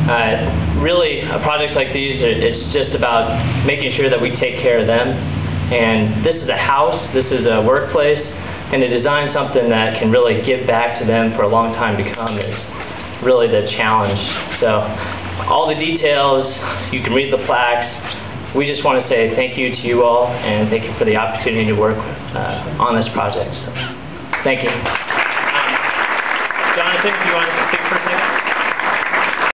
Really, projects like these, it's just about making sure that we take care of them. And this is a house, this is a workplace, and to design something that can really give back to them for a long time to come is really the challenge. So all the details, you can read the plaques. We just want to say thank you to you all, and thank you for the opportunity to work on this project. So, thank you. Jonathan, do you want to speak for a second?